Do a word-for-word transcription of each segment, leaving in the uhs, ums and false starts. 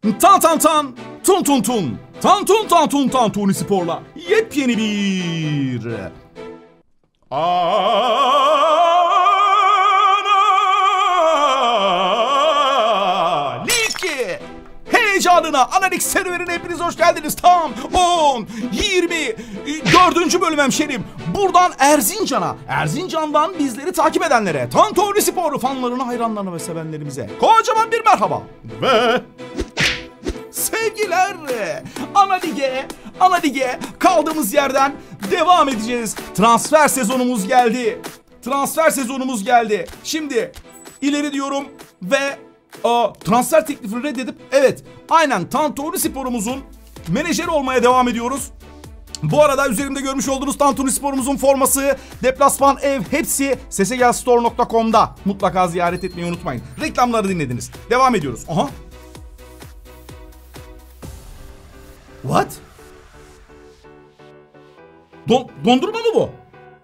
Tan tan tan, tun tun tun, tan tun tan tun tan Tuni Spor'la yepyeni bir Ana Ligi heyecanına analik serüvenine hepiniz hoş geldiniz. Tam on, yirmi dördüncü bölüm hemşerim. Buradan Erzincan'a, Erzincan'dan bizleri takip edenlere, Tantuni Spor fanlarına, hayranlarına ve sevenlerimize kocaman bir merhaba. Ve sevgiler, Ana Lig'e, Ana Lig'e kaldığımız yerden devam edeceğiz. Transfer sezonumuz geldi. Transfer sezonumuz geldi. Şimdi ileri diyorum ve a, transfer teklifini reddedip evet aynen Tantuni Spor'umuzun menajeri olmaya devam ediyoruz. Bu arada üzerimde görmüş olduğunuz Tantuni Spor'umuzun forması, deplasman, ev hepsi sesegelsstore nokta com'da. Mutlaka ziyaret etmeyi unutmayın. Reklamları dinlediniz. Devam ediyoruz. Aha. What? Don dondurma mı bu?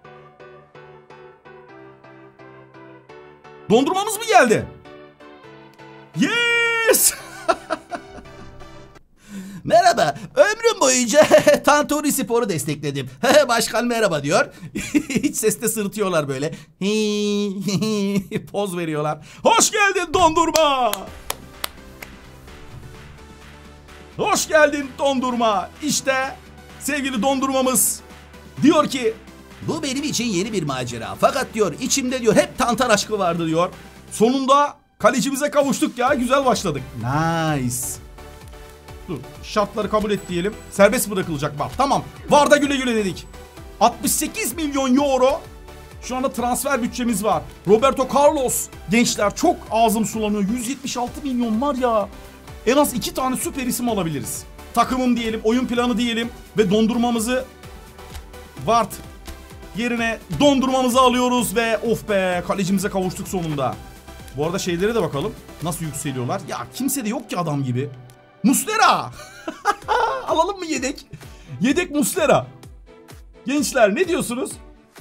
Dondurmamız mı geldi? Yes! Merhaba, ömrüm boyunca Tantuni Spor'u destekledim. Başkan merhaba diyor. Hiç sesle sırıtıyorlar böyle. Poz veriyorlar. Hoş geldin dondurma. Hoş geldin dondurma. İşte sevgili dondurmamız diyor ki bu benim için yeni bir macera. Fakat diyor içimde diyor hep Tantan aşkı vardı diyor. Sonunda kalecimize kavuştuk ya. Güzel başladık. Nice. Dur, şartları kabul et diyelim. Serbest bırakılacak bak. Tamam. Var da güle güle dedik. altmış sekiz milyon euro. Şu anda transfer bütçemiz var. Roberto Carlos. Gençler çok ağzım sulanıyor. yüz yetmiş altı milyon var ya. En az iki tane süper isim alabiliriz. Takımım diyelim, oyun planı diyelim ve dondurmamızı Vart yerine dondurmamızı alıyoruz ve of be kalecimize kavuştuk sonunda. Bu arada şeylere de bakalım. Nasıl yükseliyorlar? Ya kimse de yok ki adam gibi. Muslera! Alalım mı yedek? Yedek Muslera. Gençler ne diyorsunuz?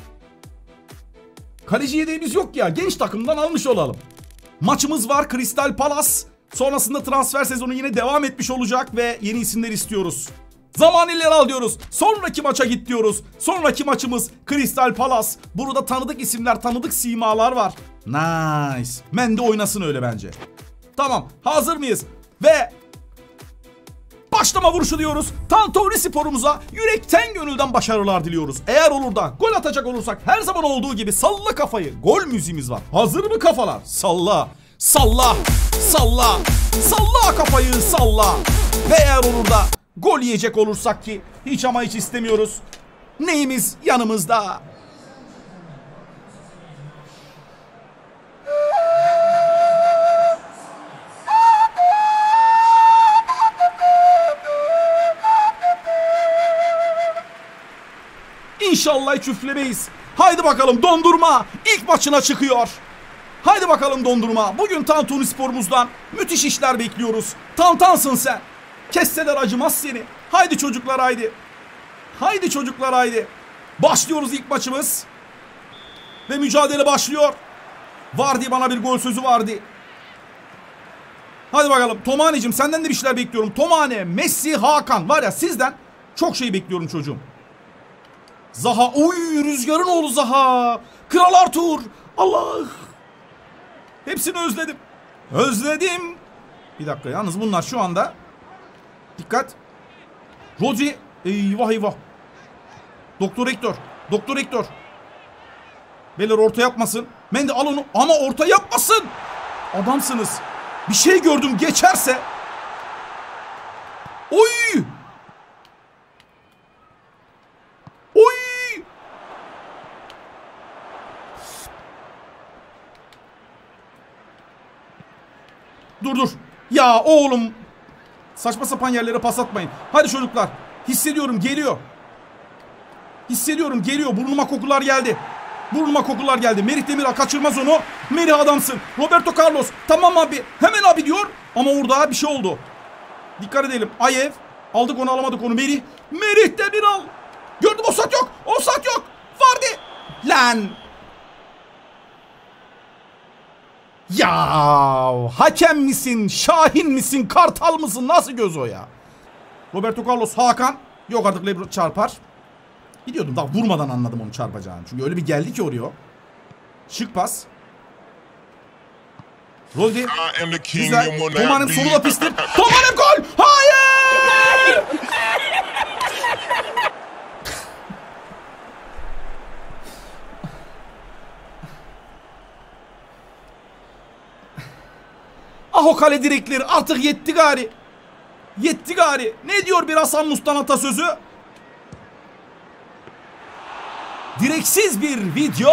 Kaleci yedeğimiz yok ya. Genç takımdan almış olalım. Maçımız var Crystal Palace. Sonrasında transfer sezonu yine devam etmiş olacak ve yeni isimler istiyoruz. Zaman ileri al diyoruz. Sonraki maça git diyoruz. Sonraki maçımız Crystal Palace. Burada tanıdık isimler, tanıdık simalar var. Nice. Mende oynasın öyle bence. Tamam, hazır mıyız? Ve başlama vuruşu diyoruz. Tantuni Spor'umuza yürekten gönülden başarılar diliyoruz. Eğer olur da gol atacak olursak her zaman olduğu gibi salla kafayı. Gol müziğimiz var. Hazır mı kafalar? Salla. Salla. Salla. Salla kafayı salla. Ve eğer olur da gol yiyecek olursak ki hiç ama hiç istemiyoruz. Neyimiz yanımızda? İnşallah hiç üflemeyiz. Haydi bakalım dondurma ilk maçına çıkıyor. Haydi bakalım dondurma. Bugün Tantuni Spor'umuzdan müthiş işler bekliyoruz. Tantansın sen. Kesseler acımaz seni. Haydi çocuklar haydi. Haydi çocuklar haydi. Başlıyoruz ilk maçımız. Ve mücadele başlıyor. Vardy bana bir gol sözü vardı. Hadi bakalım. Tomane'cim senden de bir şeyler bekliyorum. Tomane, Messi, Hakan. Var ya sizden çok şey bekliyorum çocuğum. Zaha. Oy Rüzgar'ın oğlu Zaha. Kral Arthur. Allah. Hepsini özledim. Özledim. Bir dakika yalnız bunlar şu anda. Dikkat. Rodri. Eyvah eyvah. Doktor Hector. Doktor Hector. Beyler orta yapmasın. Mendy al onu. Ama orta yapmasın. Adamsınız. Bir şey gördüm geçerse. Oy. Oy. Dur dur. Ya oğlum. Saçma sapan yerlere pas atmayın. Hadi çocuklar. Hissediyorum geliyor. Hissediyorum geliyor. Burnuma kokular geldi. Burnuma kokular geldi. Merih Demiral kaçırmaz onu. Merih adamsın. Roberto Carlos. Tamam abi. Hemen abi diyor. Ama orada bir şey oldu. Dikkat edelim. Ayev. Aldık onu alamadık onu. Merih. Merih Demiral. Gördüm offside yok. Offside yok. Vardı. Lan. Ya hakem misin, Şahin misin, Kartal mısın? Nasıl göz o ya? Roberto Carlos, Hakan. Yok artık Lebron çarpar. Biliyordum daha vurmadan anladım onu çarpacağını. Çünkü öyle bir geldi ki oraya. Şık pas. Rodri. Güzel. Tomanem solu da pistir. Tomanem gol. Hayır. Ah o kale direkleri artık yetti gari. Yetti gari. Ne diyor bir Hasan Mustan atasözü? Direksiz bir video.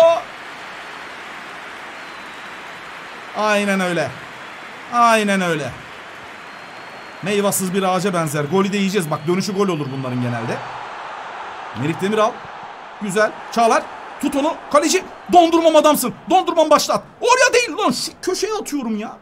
Aynen öyle. Aynen öyle. Meyvasız bir ağaca benzer. Golü de yiyeceğiz. Bak dönüşü gol olur bunların genelde. Merih Demiral. Güzel. Çağlar. Tut onu. Kaleci. Dondurmam adamsın. Dondurmam başlat. Oraya değil lan. Şu köşeye atıyorum ya.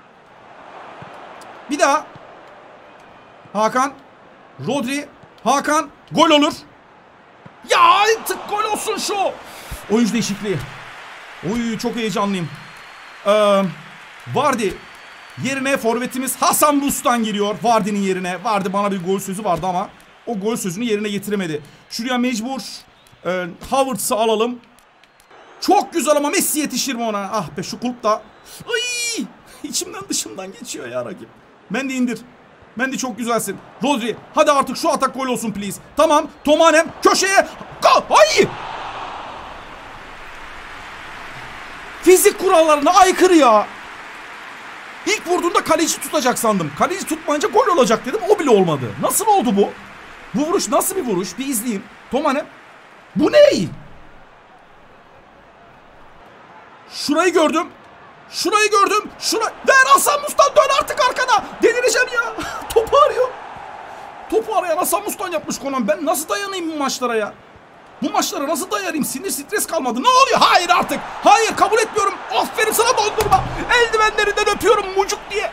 Bir daha. Hakan. Rodri. Hakan. Gol olur. Ya artık gol olsun şu. Oyuncu değişikliği. Oy çok heyecanlıyım. Ee, Vardy yerine forvetimiz Hasan Mustan giriyor. Vardy'nin yerine. Vardy bana bir gol sözü vardı ama o gol sözünü yerine getiremedi. Şuraya mecbur e, Havertz'ı alalım. Çok güzel ama Messi yetişir mi ona? Ah be şu kulp da. Ay, içimden dışımdan geçiyor ya rakip. Mendy indir. Mendy çok güzelsin. Rodri hadi artık şu atak gol olsun please. Tamam. Tomanem köşeye. Gol. Ay! Fizik kurallarına aykırı ya. İlk vurduğunda kaleci tutacak sandım. Kaleci tutmayınca gol olacak dedim. O bile olmadı. Nasıl oldu bu? Bu vuruş nasıl bir vuruş? Bir izleyeyim. Tomanem. Bu ne? Şurayı gördüm. Şurayı gördüm. Şura. Ver Hasan Mustan dön artık arkana. Delireceğim ya. Topu arıyor. Topu arayan Hasan Mustan yapmış Konan. Ben nasıl dayanayım bu maçlara ya? Bu maçlara nasıl dayanayım? Sinir stres kalmadı. Ne oluyor? Hayır artık. Hayır kabul etmiyorum. Aferin sana dondurma. Eldivenlerinden öpüyorum mucuk diye.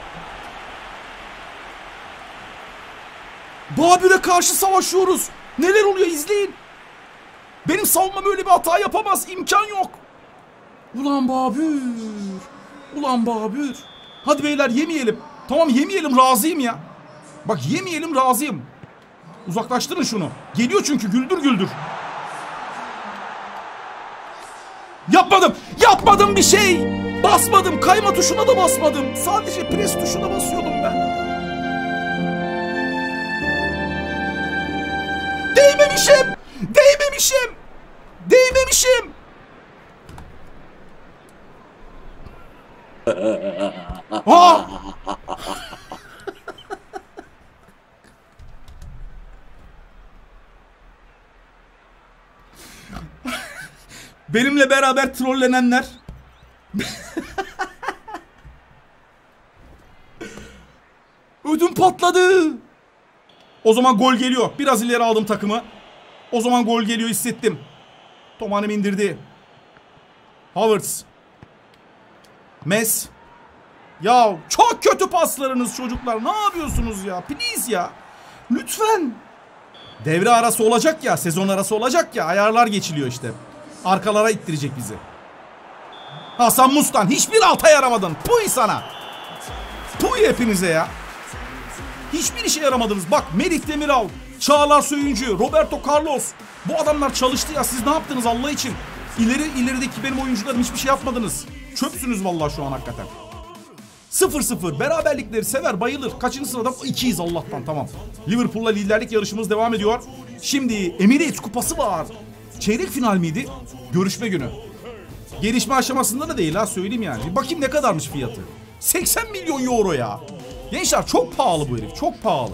Babür'e karşı savaşıyoruz. Neler oluyor izleyin. Benim savunmam öyle bir hata yapamaz. İmkan yok. Ulan Babür. Ulan Babür. Hadi beyler yemeyelim. Tamam yemeyelim razıyım ya. Bak yemeyelim razıyım. Uzaklaştırın şunu. Geliyor çünkü güldür güldür. Yapmadım. Yapmadım bir şey. Basmadım. Kayma tuşuna da basmadım. Sadece pres tuşuna basıyordum ben. Değmemişim. Değmemişim. Değmemişim. Aa! Benimle beraber trollenenler. Ödüm patladı. O zaman gol geliyor. Biraz ileri aldım takımı. O zaman gol geliyor hissettim. Tomanem indirdi. Havertz. Mes. Ya çok kötü paslarınız çocuklar. Ne yapıyorsunuz ya? Please ya. Lütfen. Devre arası olacak ya. Sezon arası olacak ya. Ayarlar geçiliyor işte. Arkalara ittirecek bizi. Hasan Mustan hiçbir alta yaramadın. Puy sana. Puy hepinize ya. Hiçbir işe yaramadınız. Bak Merih Demiral, Çağlar Söyüncü, Roberto Carlos. Bu adamlar çalıştı ya. Siz ne yaptınız Allah için? İleri ilerideki benim oyuncularım hiçbir şey yapmadınız. Çöpsünüz vallahi şu an hakikaten. sıfır sıfır beraberlikleri sever bayılır. Kaçıncı sırada? ikiyiz Allah'tan tamam. Liverpool'la liderlik yarışımız devam ediyor. Şimdi Emirates Kupası var. Çeyrek final miydi? Görüşme günü. Gelişme aşamasında da değil ha söyleyeyim yani. Bir bakayım ne kadarmış fiyatı. seksen milyon euro ya. Gençler çok pahalı bu herif. Çok pahalı.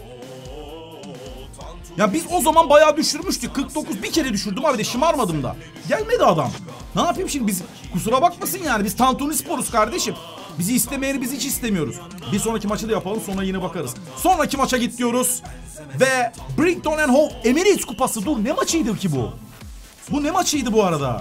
Ya biz o zaman bayağı düşürmüştük. kırk dokuz bir kere düşürdüm abi de şımarmadım da. Gelmedi adam. Ne yapayım şimdi biz? Kusura bakmasın yani. Biz Tantunispor'uz kardeşim. Bizi istemeyeni biz hiç istemiyoruz. Bir sonraki maçı da yapalım sonra yine bakarız. Sonraki maça git diyoruz. Ve Brighton and Hove Emirates Kupası. Dur ne maçıydı ki bu? Bu ne maçıydı bu arada?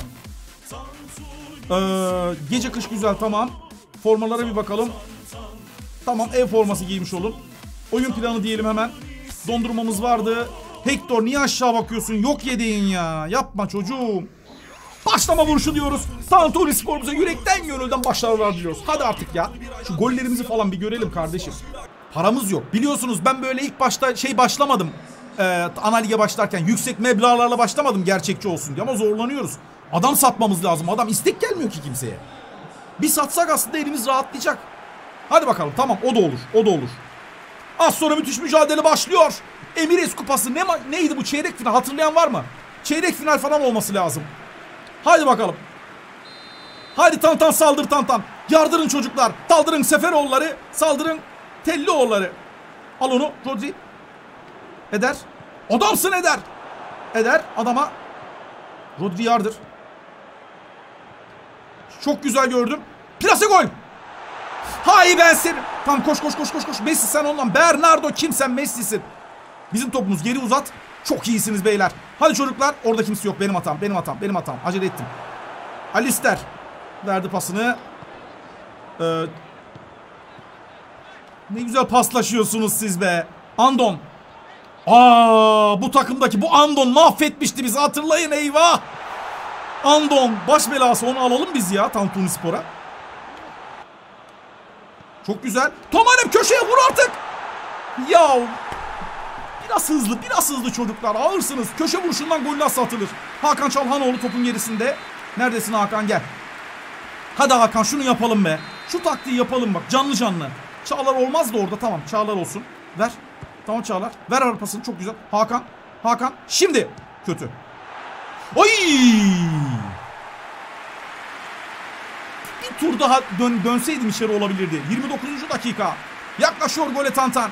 Ee, gece kış güzel tamam. Formalara bir bakalım. Tamam ev forması giymiş olun. Oyun planı diyelim hemen. Dondurmamız vardı. Hector niye aşağı bakıyorsun? Yok yediğin ya. Yapma çocuğum. Başlama vuruşu diyoruz. Tantuni Spor'umuza yürekten gönülden başarılar diliyoruz. Hadi artık ya. Şu gollerimizi falan bir görelim kardeşim. Paramız yok. Biliyorsunuz ben böyle ilk başta şey başlamadım. Ee, ana lige başlarken yüksek meblağlarla başlamadım gerçekçi olsun diye ama zorlanıyoruz. Adam satmamız lazım. Adam istek gelmiyor ki kimseye. Bir satsak aslında elimiz rahatlayacak. Hadi bakalım tamam o da olur. O da olur. Az sonra müthiş mücadele başlıyor. Emirates Kupası ne neydi bu çeyrek final hatırlayan var mı? Çeyrek final falan olması lazım. Hadi bakalım. Hadi Tantan saldır Tantan. Yardırın çocuklar. Saldırın Seferoğulları. Saldırın Tellioğulları. Al onu Rodri. Eder. Adamsın Eder. Eder adama. Rodri yardır. Çok güzel gördüm. Plase gol. Hay ben seni. Tamam koş koş koş koş koş. Messi sen ondan. Bernardo kim sen Messi'sin. Bizim topumuz geri uzat. Çok iyisiniz beyler. Hadi çocuklar. Orada kimse yok. Benim hatam. Benim hatam. Benim hatam. Acele ettim. Alister. Verdi pasını. Ee, ne güzel paslaşıyorsunuz siz be. Andon. Aa, bu takımdaki bu Andon mahvetmişti bizi. Hatırlayın eyvah. Andon. Baş belası. Onu alalım biz ya. Tantuni Spor'a. Çok güzel. Tomanem köşeye vur artık. Ya. Biraz hızlı, biraz hızlı çocuklar. Ağırsınız. Köşe vuruşundan gol nasıl atılır? Hakan Çalhanoğlu topun gerisinde. Neredesin Hakan gel. Hadi Hakan şunu yapalım be. Şu taktiği yapalım bak canlı canlı. Çağlar olmaz da orada tamam. Çağlar olsun. Ver. Tamam Çağlar. Ver arpasını çok güzel. Hakan. Hakan. Şimdi. Kötü. Oy! Bir tur daha dön dönseydim içeri olabilirdi. yirmi dokuzuncu dakika. Yaklaşıyor gole Tantan.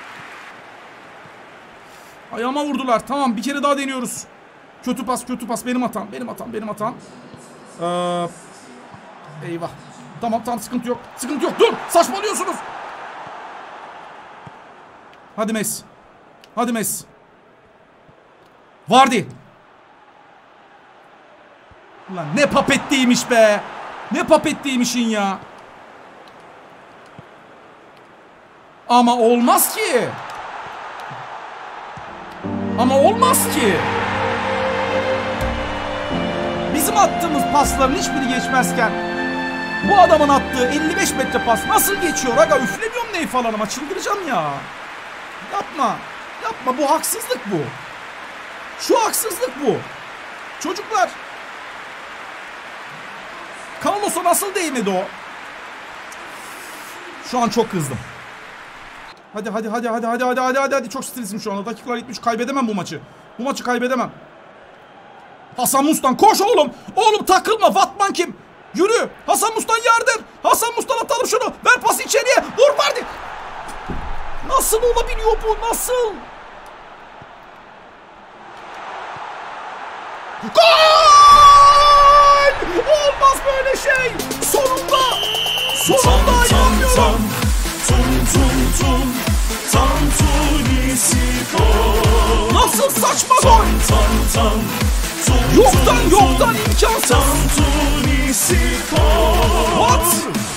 Ayağıma vurdular. Tamam bir kere daha deniyoruz. Kötü pas kötü pas. Benim hatam. Benim hatam. Benim hatam. Ee, eyvah. Tamam tamam sıkıntı yok. Sıkıntı yok. Dur. Saçmalıyorsunuz. Hadi Messi. Hadi Messi. Vardy. Ulan ne papetliymiş be. Ne papetliymişin ya. Ama olmaz ki. Ama olmaz ki. Bizim attığımız pasların hiçbiri geçmezken bu adamın attığı elli beş metre pas nasıl geçiyor? Aga üflemiyorum neyi falan ama çıldıracağım ya. Yapma. Yapma bu haksızlık bu. Şu haksızlık bu. Çocuklar. Carlos'a nasıl değmedi o? Şu an çok kızdım. Hadi hadi hadi hadi hadi hadi hadi hadi hadi çok stresim şu anda. Dakikalar yetmiş kaybedemem bu maçı. Bu maçı kaybedemem. Hasan Mustan koş oğlum. Oğlum takılma. Vatman kim? Yürü. Hasan Mustan yardır. Hasan Mustan atalım şunu. Ver pası içeriye. Vur Vardy. Nasıl olabiliyor bu? Nasıl? Gol! Olmaz böyle şey. Sonunda. Sonunda inanmıyorum. Nasıl saçma gol? Yoktan yoktan imkansız. What?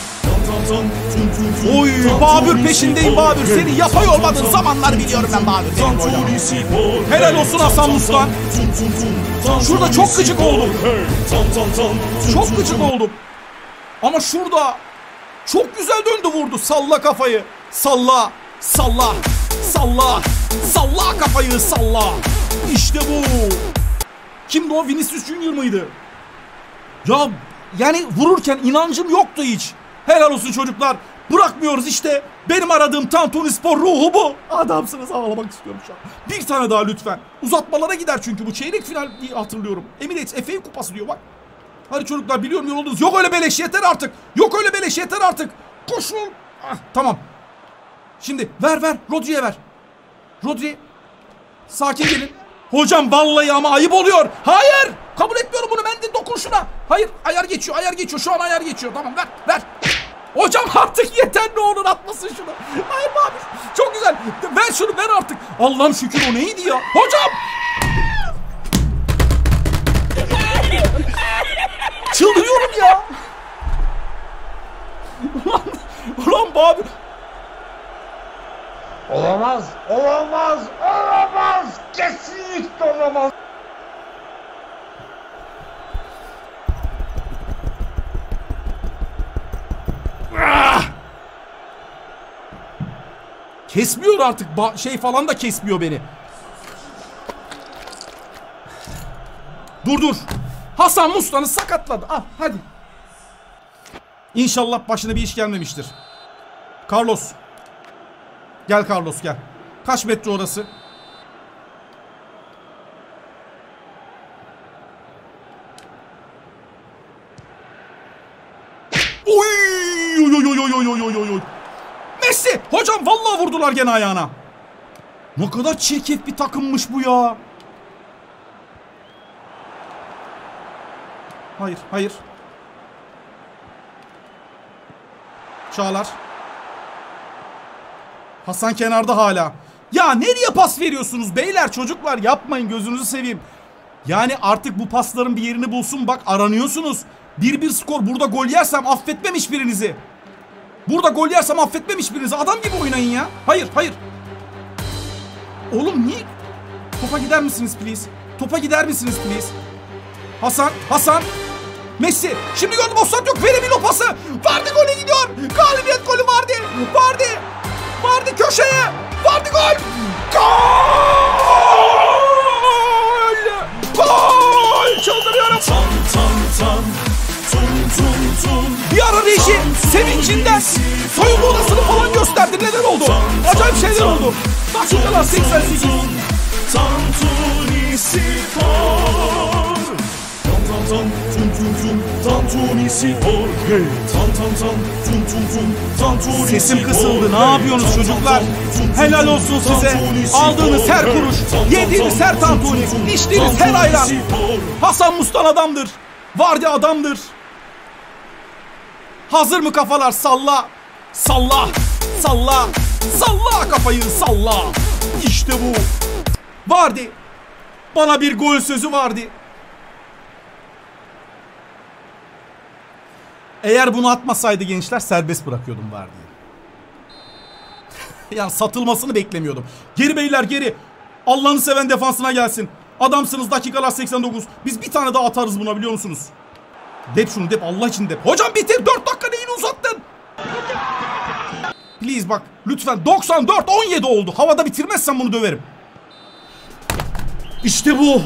Oy Babür peşindeyim Babür. Seni yapay olmadığın zamanlar biliyorum ben Babür. Helal olsun Hasan Mustan. Şurada çok gıcık oldum. Çok gıcık oldum. Ama şurada çok güzel döndü vurdu. Salla kafayı. Salla. Salla. Salla. Salla kafayı salla. İşte bu. Kimdi o? Vinicius Junior mıydı? Ya yani vururken inancım yoktu hiç. Helal olsun çocuklar. Bırakmıyoruz işte. Benim aradığım Tantuni Spor ruhu bu. Adamsınız ağlamak istiyorum şu an. Bir tane daha lütfen. Uzatmalara gider çünkü bu çeyrek final diye hatırlıyorum. Emirates F A kupası diyor bak. Hadi çocuklar biliyorum yoruldunuz. Yok öyle beleş yeter artık. Yok öyle beleş yeter artık. Koşun. Ah, tamam. Şimdi ver ver. Rodri'ye ver. Rodri. Sakin gelin. Hocam vallahi ama ayıp oluyor. Hayır. Kabul etmiyorum bunu. Ben de dokun şuna. Hayır. Ayar geçiyor. Ayar geçiyor. Şu an ayar geçiyor. Tamam ver. Ver. Hocam artık yeter ne olur atmasın şunu. Hayır abi. Çok güzel. Ver şunu ver artık. Allah'ım şükür o neydi ya. Hocam. Çıldırıyorum ya. Ulan, ulan abi. Olamaz, olamaz, olamaz. Kesinlikle olamaz. Kesmiyor artık. Ba şey falan da kesmiyor beni. Dur dur. Hasan Muslan'ı sakatladı. Ah hadi. İnşallah başına bir iş gelmemiştir. Carlos. Gel Carlos gel. Kaç metre orası? Oy oy oy oy oy oy oy. Messi! Hocam vallahi vurdular gene ayağına. Ne kadar çirkef bir takımmış bu ya. Hayır, hayır. Çağlar. Hasan kenarda hala. Ya nereye pas veriyorsunuz beyler, çocuklar yapmayın, gözünüzü seveyim. Yani artık bu pasların bir yerini bulsun, bak aranıyorsunuz. bir bir skor, burada gol yersem affetmem hiçbirinizi. Burada gol yersem affetmem hiçbirinizi. Adam gibi oynayın ya. Hayır, hayır. Oğlum niye? Topa gider misiniz please? Topa gider misiniz please? Hasan, Hasan. Messi. Şimdi gördüm, offside yok. Verebil o pası. Vardy gole gidiyor. Galibiyet golü Vardy. Vardy. Vardy köşeye. Vardy gol. Gol. Gol. Çıldırıyorum. Tan tan tan. Tun tun tun. Bir ara reji sevincinden soyunma odasını falan gösterdi. Neden oldu? Acayip şeyler oldu. Dakikalar seksen sekiz. Tantuni Spor. Sesim kısıldı. Ne yapıyorsunuz çocuklar? Helal olsun size. Aldığınız her kuruş, yediğiniz her tantuni, içtiğiniz her ayran. Hasan Mustan adamdır. Vardy adamdır. Hazır mı kafalar? Salla. Salla. Salla. Salla kafayı, salla. İşte bu. Vardy. Bana bir gol sözü vardı. Eğer bunu atmasaydı gençler, serbest bırakıyordum Vardy'yi. Yani satılmasını beklemiyordum. Geri beyler geri. Allah'ını seven defansına gelsin. Adamsınız, dakikalar seksen dokuz. Biz bir tane daha atarız buna, biliyor musunuz? Dep şunu dep, Allah için dep. Hocam bitir, dört dakika neyini uzattın? Please bak lütfen. Doksan dört on yedi oldu. Havada bitirmezsen bunu döverim. İşte bu.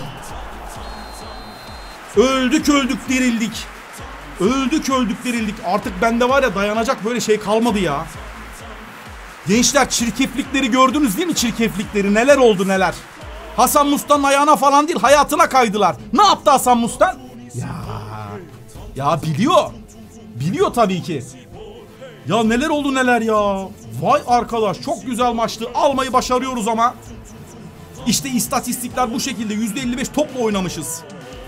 Öldük öldük dirildik. Öldük öldük dirildik. Artık bende var ya, dayanacak böyle şey kalmadı ya. Gençler, çirkeflikleri gördünüz değil mi, çirkeflikleri? Neler oldu neler. Hasan Mustan'ın ayağına falan değil, hayatına kaydılar. Ne yaptı Hasan Mustan? Ya, ya biliyor. Biliyor tabii ki. Ya neler oldu neler ya. Vay arkadaş, çok güzel maçtı. Almayı başarıyoruz ama. İşte istatistikler bu şekilde. yüzde elli beş topla oynamışız.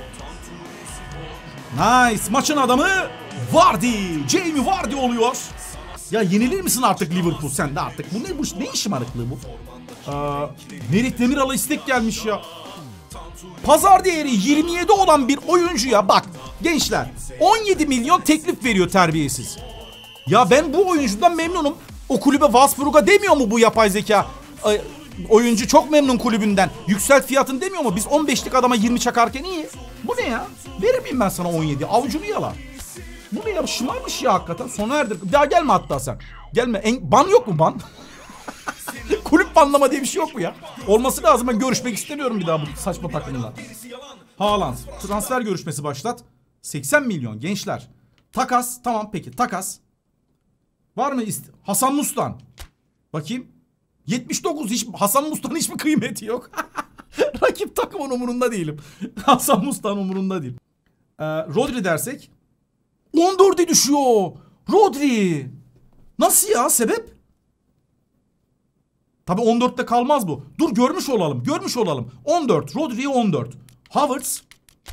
Nice. Maçın adamı Vardy. Jamie Vardy oluyor. Ya yenilir misin artık Liverpool, sen de artık? Bu ne bu? Ne şımarıklığı bu? Aa, Merih Demiral'a istek gelmiş ya. Pazar değeri yirmi yedi olan bir oyuncuya bak gençler, on yedi milyon teklif veriyor terbiyesiz. Ya ben bu oyuncudan memnunum. O kulübe, Wolfsburg'a demiyor mu bu yapay zeka? Ay, oyuncu çok memnun kulübünden. Yükselt fiyatını demiyor mu? Biz on beşlik adama yirmi çakarken iyi. Bu ne ya? Verir miyim ben sana on yedi? Avucunu yala. Bu ne ya? Şımarmış ya hakikaten. Sona erdir. Bir daha gelme hatta sen. Gelme. En... Ban yok mu ban? Kulüp banlama diye bir şey yok mu ya? Olması lazım. Ben görüşmek istemiyorum bir daha bu saçma takımla. Haaland. Transfer görüşmesi başlat. seksen milyon gençler. Takas. Tamam peki. Takas. Var mı? Hasan Mustan. Bakayım. yetmiş dokuz. Hiç, Hasan Mustan hiçbir kıymeti yok. Rakip takımın umurunda değilim. Hasan Mustan umurunda değil. Ee, Rodri dersek. on dörde düşüyor. Rodri. Nasıl ya? Sebep? Tabii on dörtte kalmaz bu. Dur görmüş olalım. Görmüş olalım. on dört. Rodri'ye on dört. Havertz.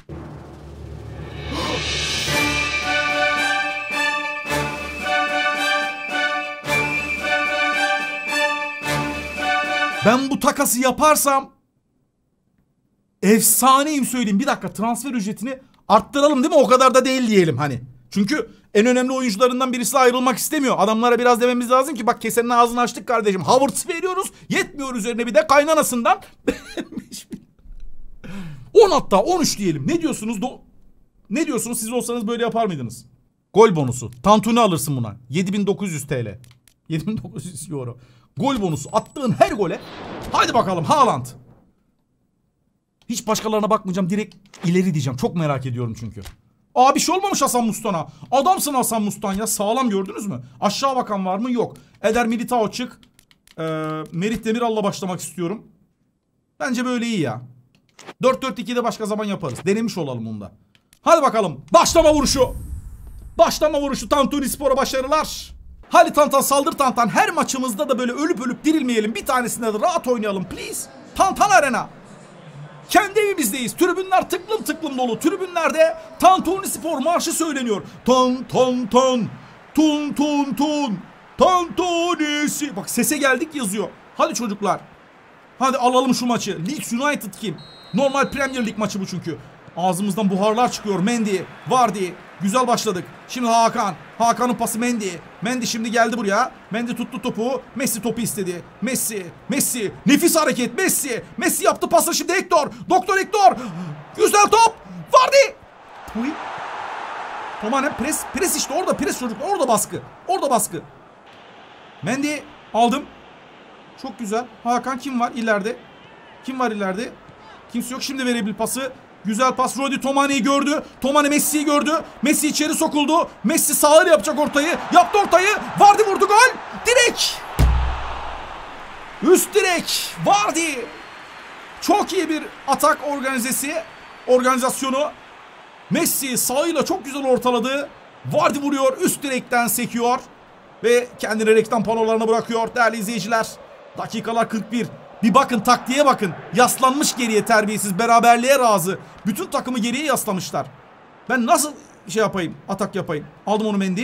Ben bu takası yaparsam efsaneyim söyleyeyim. Bir dakika, transfer ücretini arttıralım değil mi? O kadar da değil diyelim hani. Çünkü en önemli oyuncularından birisi ayrılmak istemiyor. Adamlara biraz dememiz lazım ki bak kesenin ağzını açtık kardeşim. Havertz veriyoruz. Yetmiyor üzerine bir de kaynanasından. on hatta on üç diyelim. Ne diyorsunuz? Do ne diyorsunuz? Siz olsanız böyle yapar mıydınız? Gol bonusu. Tantuni alırsın buna. yedi bin dokuz yüz TL. yedi bin dokuz yüz euro. Gol bonusu. Attığın her gole. Hadi bakalım Haaland. Hiç başkalarına bakmayacağım. Direkt ileri diyeceğim. Çok merak ediyorum çünkü. Aa bir şey olmamış Hasan Mustan'a. Adamsın Hasan Mustan ya. Sağlam, gördünüz mü? Aşağı bakan var mı? Yok. Eder Militao çık. Ee, Merih Demiral'la başlamak istiyorum. Bence böyle iyi ya. dört dört iki'de başka zaman yaparız. Denemiş olalım bunda. Hadi bakalım. Başlama vuruşu. Başlama vuruşu. Tantunispor'a başarılar. Hadi Tantan, saldır Tantan. Her maçımızda da böyle ölüp ölüp dirilmeyelim. Bir tanesinde de rahat oynayalım please. Tantan Arena. Kendi evimizdeyiz. Tribünler tıklım tıklım dolu. Tribünlerde Tantunispor marşı söyleniyor. Tan tan tan. Tun tun tun. Tantunisi. Bak sese geldik yazıyor. Hadi çocuklar. Hadi alalım şu maçı. Leeds United kim? Normal Premier Lig maçı bu çünkü. Ağzımızdan buharlar çıkıyor. Mendy, Vardy. Güzel başladık. Şimdi Hakan. Hakan'ın pası Mendy. Mendy şimdi geldi buraya. Mendy tuttu topu. Messi topu istedi. Messi. Messi. Nefis hareket. Messi. Messi yaptı pası şimdi Hector. Doktor Hector. Güzel top. Vardy. Huy. Tamamen pres. Pres işte orada pres çocuklar. Orada baskı. Orada baskı. Mendy aldım. Çok güzel. Hakan kim var ileride? Kim var ileride? Kimse yok. Şimdi verebilir pası. Güzel pas. Rodi Tomani'yi gördü. Tomani Messi'yi gördü. Messi içeri sokuldu. Messi sağır yapacak ortayı. Yaptı ortayı. Vardy vurdu, gol. Direk. Üst direk. Vardy. Çok iyi bir atak organizesi. Organizasyonu. Messi sağıyla çok güzel ortaladı. Vardy vuruyor. Üst direkten sekiyor. Ve kendini reklam panolarına bırakıyor değerli izleyiciler. Dakikalar kırk bir. Bir bakın taktiğe bakın. Yaslanmış geriye terbiyesiz. Beraberliğe razı. Bütün takımı geriye yaslamışlar. Ben nasıl şey yapayım? Atak yapayım. Aldım onu Mendy.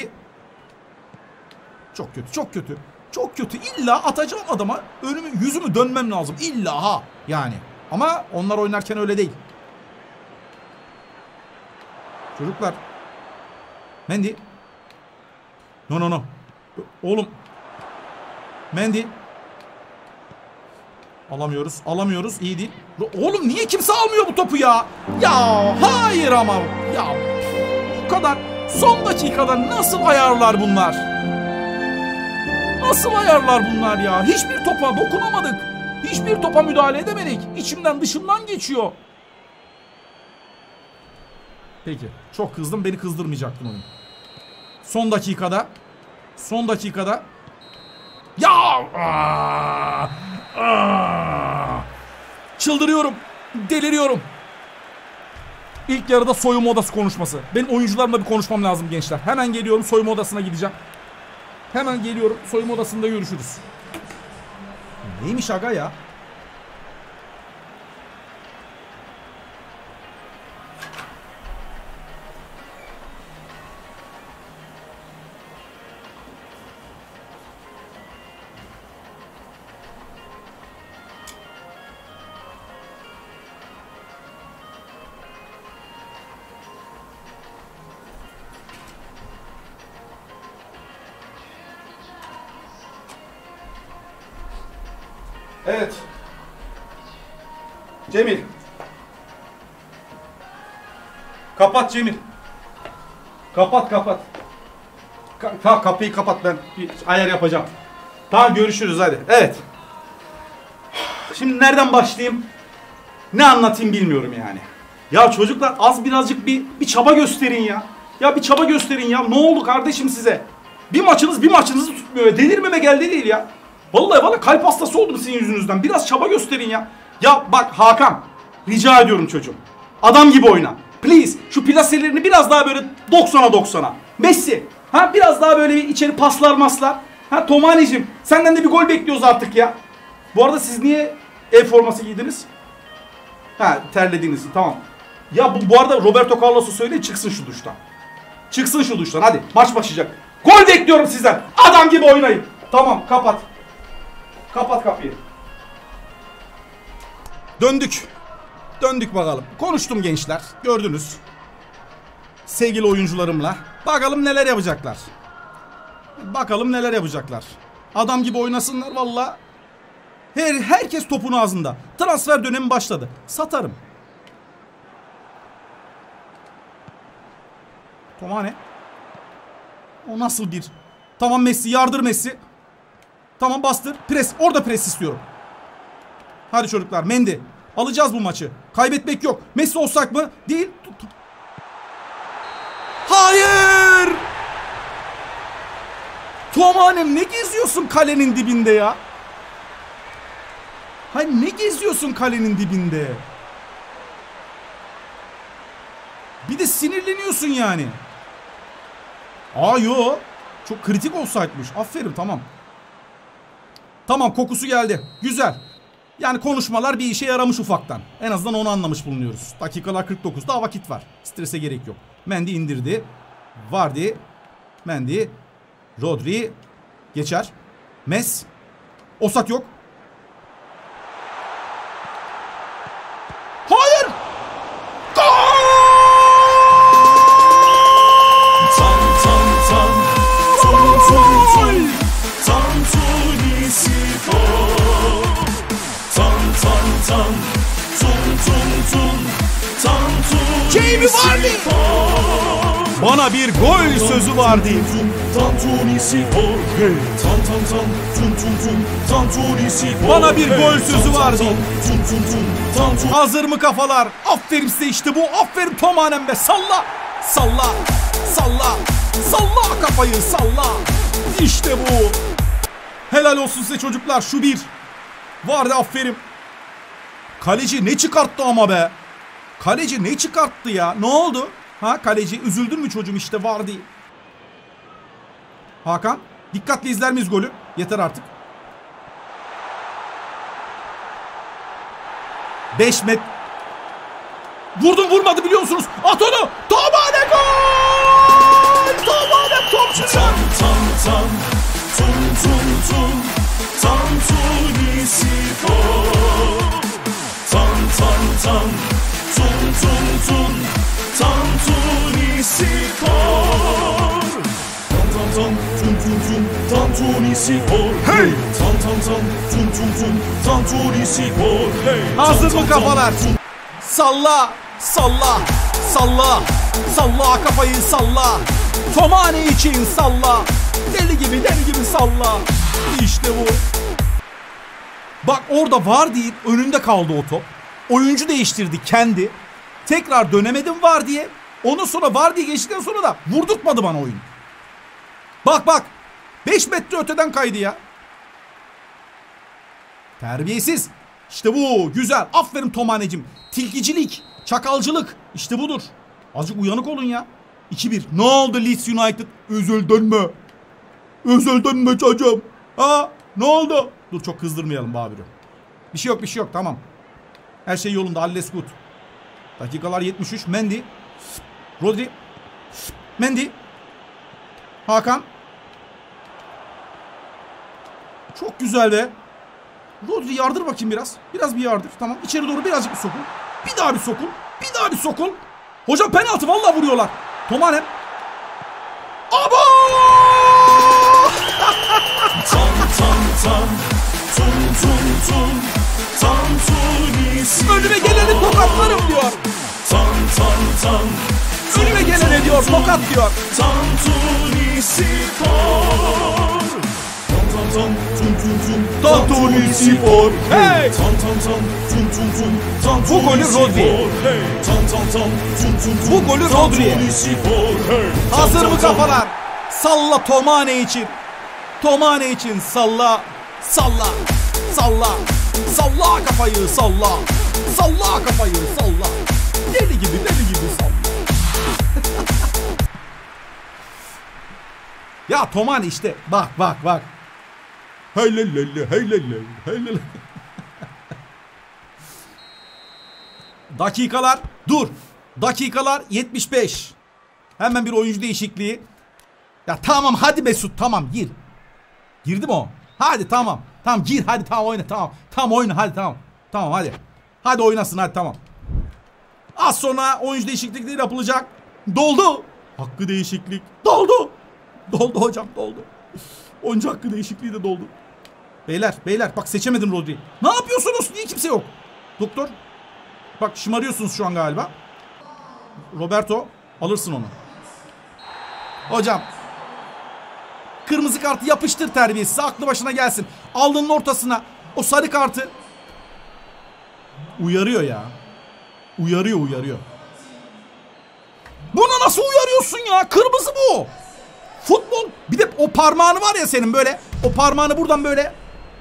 Çok kötü. Çok kötü. Çok kötü. İlla atacağım adama. Önümü yüzümü dönmem lazım. İlla ha. Yani. Ama onlar oynarken öyle değil. Çocuklar. Mendy. No no no. Oğlum. Mendy. Alamıyoruz. Alamıyoruz. İyi değil. Oğlum niye kimse almıyor bu topu ya? Ya hayır ama. Ya bu kadar. Son dakikada nasıl ayarlar bunlar? Nasıl ayarlar bunlar ya? Hiçbir topa dokunamadık. Hiçbir topa müdahale edemedik. İçimden dışımdan geçiyor. Peki. Çok kızdım. Beni kızdırmayacaktın oyun. Son dakikada. Son dakikada. Ya! Aa! Aa! Çıldırıyorum. Deliriyorum. İlk yarıda soyunma odası konuşması. Benim oyuncularımla bir konuşmam lazım gençler. Hemen geliyorum, soyunma odasına gideceğim. Hemen geliyorum, soyunma odasında görüşürüz. Neymiş aga ya? Evet. Cemil. Kapat Cemil. Kapat kapat. Ka ka kapıyı kapat, ben bir ayar yapacağım. Tamam görüşürüz hadi. Evet. Şimdi nereden başlayayım? Ne anlatayım bilmiyorum yani. Ya çocuklar az birazcık bir, bir çaba gösterin ya. Ya bir çaba gösterin ya. Ne oldu kardeşim size? Bir maçınız bir maçınızı tutmuyor ya. Delirmeme geldi değil ya. Vallahi vallahi kalp hastası oldum sizin yüzünüzden. Biraz çaba gösterin ya. Ya bak Hakan. Rica ediyorum çocuğum. Adam gibi oyna. Please. Şu plaselerini biraz daha böyle doksana doksana. Messi. Ha biraz daha böyle bir içeri paslar maslar. Ha Tomani'cim. Senden de bir gol bekliyoruz artık ya. Bu arada siz niye ev forması giydiniz? Ha terlediniz. Tamam. Ya bu, bu arada Roberto Carlos'u söyle çıksın şu duştan. Çıksın şu duştan hadi. Maç başlayacak. Gol bekliyorum sizden. Adam gibi oynayın. Tamam kapat. Kapat kapıyı. Döndük. Döndük bakalım. Konuştum gençler. Gördünüz. Sevgili oyuncularımla. Bakalım neler yapacaklar. Bakalım neler yapacaklar. Adam gibi oynasınlar valla. Her, herkes topun ağzında. Transfer dönemi başladı. Satarım. Tomane. O nasıl bir... Tamam Messi, yardır Messi. Tamam bastır. Pres. Orada pres istiyorum. Hadi çocuklar. Mendy. Alacağız bu maçı. Kaybetmek yok. Messi olsak mı? Değil. Hayır. Tomanem ne geziyorsun kalenin dibinde ya? Hayır ne geziyorsun kalenin dibinde? Bir de sinirleniyorsun yani. Aa yo. Çok kritik olsaymış. Aferin tamam. Tamam kokusu geldi. Güzel. Yani konuşmalar bir işe yaramış ufaktan. En azından onu anlamış bulunuyoruz. Dakikalar kırk dokuz. Daha vakit var. Strese gerek yok. Mendy indirdi. Vardy. Mendy. Rodri. Geçer. Mes. Osat yok. Hayır. Gol! Tam tam tam. Tum tum tum. Tantuni Spor. Tam tam tam. Tum tum tum. Tantuni Jamie Vardy. Bana bir gol sözü vardı. Tantuni Spor. Tam tam tam. Tum tum tum. Tantuni Spor. Bana bir gol sözü vardı. Tum tum tum. Tantuni. Hazır mı kafalar? Aferin size işte bu. Aferin Tomanem be. Salla. Salla. Salla. Salla kafayı salla. İşte bu. Helal olsun size çocuklar. Şu bir. Vardı aferin. Kaleci ne çıkarttı ama be. Kaleci ne çıkarttı ya? Ne oldu? Ha kaleci üzüldün mü çocuğum işte vardı. Hakan dikkatli izler miyiz golü? Yeter artık. beş met. Vurdum vurmadı biliyor musunuz? At onu. Tomane gol! Tomane topçu. Tam tam tam. Tum tum tum. Tantuni Spor. Tam tam tam. Tum tum tum. Tantuni Spor. Tam tam tam. Tum tum tum. Tantuni Spor. Hey! Tam tam tam. Tum tum tum. Tantuni Spor. Hey! Hazır Tam mı tam tam. kafalar? Salla, salla, salla, salla kafayı salla. Tomane için salla. Deli gibi deli gibi salla. İşte bu. Bak orada var değil önünde kaldı o top. Oyuncu değiştirdi kendi. Tekrar dönemedim var diye. Ondan sonra var diye geçtikten sonra da vurdurtmadı bana oyun. Bak bak. beş metre öteden kaydı ya. Terbiyesiz. İşte bu. Güzel. Aferin Tomaneciğim. Tilkicilik. Çakalcılık. İşte budur. Azıcık uyanık olun ya. iki bir. Ne oldu Leeds United? Üzüldün mü? Üzüldün mü çocuğum? Ha? Ne oldu? Dur çok kızdırmayalım Babür'ü. Bir şey yok bir şey yok tamam. Her şey yolunda. Alles gut. Dakikalar yetmiş üç. Mendy. Rodri. Mendy. Hakan. Çok güzel be. Rodri yardır bakayım biraz. Biraz bir yardır. Tamam. İçeri doğru birazcık bir sokun. Bir daha bir sokun. Bir daha bir sokun. Hocam penaltı vallahi vuruyorlar. Tomanem. Abo! Tam tam tam. Tum tum tum. Tantuni Spor. Önüme geleni tokatlarım diyor. Tam tam tam. Önüme gelene diyor tokat diyor. Tantuni Spor. Tam tam tam. Tum tum tum. Tantuni Spor. Hey! Tam tam tam. Tum tum tum. Tantuni Bu golü Rodri. Spor. Hey! Tam tam tam. Tum tum tum. Bu golü Rodri. Tantuni Spor. Hey! Hazır Tam mı tam tam. kafalar? Salla Tomane için. Tomane için salla. Salla. Salla. Salla kafayı salla. Salla kafayı salla. Deli gibi deli gibi salla. Ya Tomane işte bak bak bak. Heylelele heylelele heylelele. Dakikalar dur. Dakikalar yetmiş beş. Hemen bir oyuncu değişikliği. Ya tamam hadi Mesut tamam gir. Girdi mi o? Hadi tamam. Tamam gir hadi tamam oyna tamam. Tamam oyna hadi tamam. Tamam hadi. Hadi oynasın hadi tamam. Az sonra oyuncu değişiklikleri yapılacak. Doldu. Hakkı değişiklik. Doldu. Doldu hocam doldu. Oyuncu hakkı değişikliği de doldu. Beyler beyler bak seçemedim Rodri'yi. Ne yapıyorsunuz? Niye kimse yok? Doktor. Bak şımarıyorsunuz şu an galiba. Roberto alırsın onu. Hocam. Kırmızı kartı yapıştır terbiyesiz. Aklı başına gelsin. Alnının ortasına o sarı kartı. Uyarıyor ya. Uyarıyor uyarıyor. Bunu nasıl uyarıyorsun ya? Kırmızı bu. Futbol. Bir de o parmağını var ya senin böyle. O parmağını buradan böyle.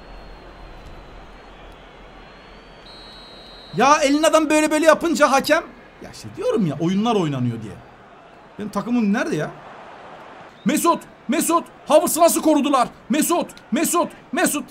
Ya elin adam böyle böyle yapınca hakem. Ya işte diyorum ya oyunlar oynanıyor diye. Benim takımım nerede ya? Mesut. Mesut. Havertz'ı nasıl korudular? Mesut. Mesut. Mesut.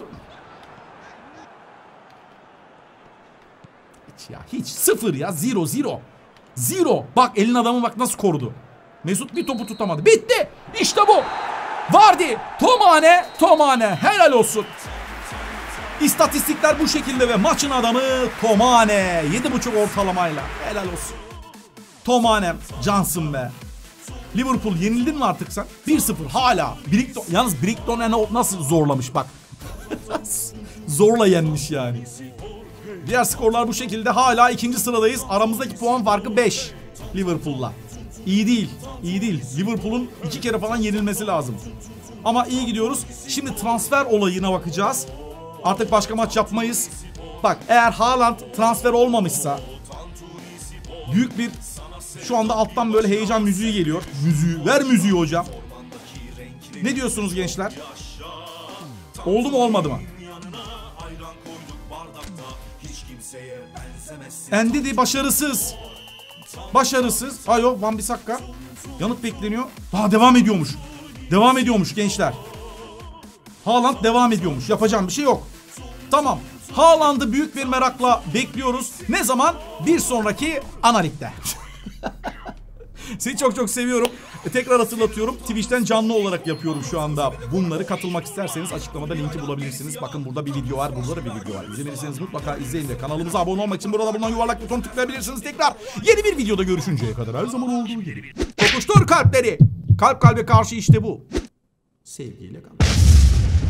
Hiç ya hiç. Sıfır ya. Zero zero. Zero. Bak elin adamı bak nasıl korudu. Mesut bir topu tutamadı. Bitti. İşte bu. Vardy. Tomane. Tomane. Helal olsun. İstatistikler bu şekilde ve maçın adamı Tomane. yedi buçuk ortalamayla. Helal olsun. Tomane. Cansın be. Liverpool yenildin mi artık sen? bir sıfır hala. Brighton, yalnız Brighton nasıl zorlamış bak. Zorla yenmiş yani. Diğer skorlar bu şekilde. Hala ikinci sıradayız. Aramızdaki puan farkı beş. Liverpool'la. İyi değil. İyi değil. Liverpool'un iki kere falan yenilmesi lazım. Ama iyi gidiyoruz. Şimdi transfer olayına bakacağız. Artık başka maç yapmayız. Bak eğer Haaland transfer olmamışsa büyük bir şu anda alttan böyle heyecan müziği geliyor. Müziği. Ver müziği hocam. Ne diyorsunuz gençler? Oldu mu olmadı mı? Endidi başarısız. Başarısız. Ayo Van Bissaka. Yanıt bekleniyor. Daha devam ediyormuş. Devam ediyormuş gençler. Haaland devam ediyormuş. Yapacağım bir şey yok. Tamam. Haaland'ı büyük bir merakla bekliyoruz. Ne zaman? Bir sonraki Analik'te. Seni çok çok seviyorum. E, tekrar hatırlatıyorum. Twitch'ten canlı olarak yapıyorum şu anda. Bunları katılmak isterseniz açıklamada linki bulabilirsiniz. Bakın burada bir video var. Burada da bir video var. İzlemediyseniz mutlaka izleyin ve kanalımıza abone olmak için burada bulunan yuvarlak butonu tıklayabilirsiniz. Tekrar yeni bir videoda görüşünceye kadar her zaman olduğu gibi. Tokuştur kalpleri. Kalp kalbe karşı işte bu. Sevgiyle kal.